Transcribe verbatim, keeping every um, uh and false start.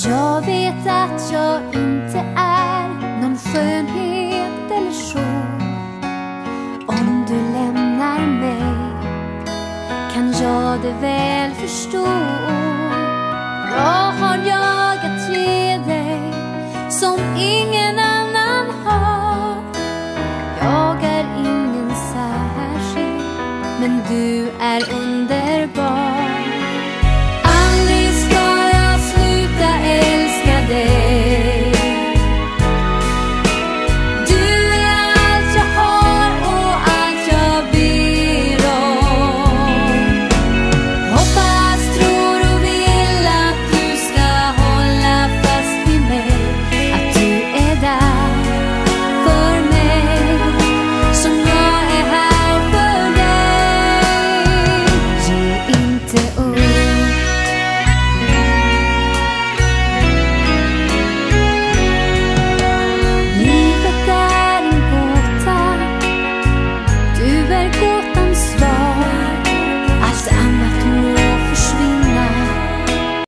Jag vet att jag inte är någon skönhet eller så. Om du lämnar mig kan jag det väl förstå. Vad har jag att ge dig som ingen annan har? Jag är ingen särskild, men du är underbar.